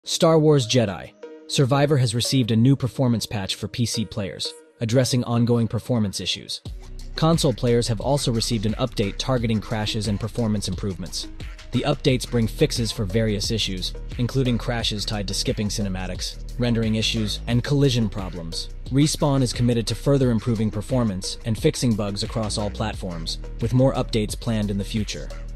Star Wars Jedi. Survivor has received a new performance patch for PC players, addressing ongoing performance issues. Console players have also received an update targeting crashes and performance improvements. The updates bring fixes for various issues, including crashes tied to skipping cinematics, rendering issues, and collision problems. Respawn is committed to further improving performance and fixing bugs across all platforms, with more updates planned in the future.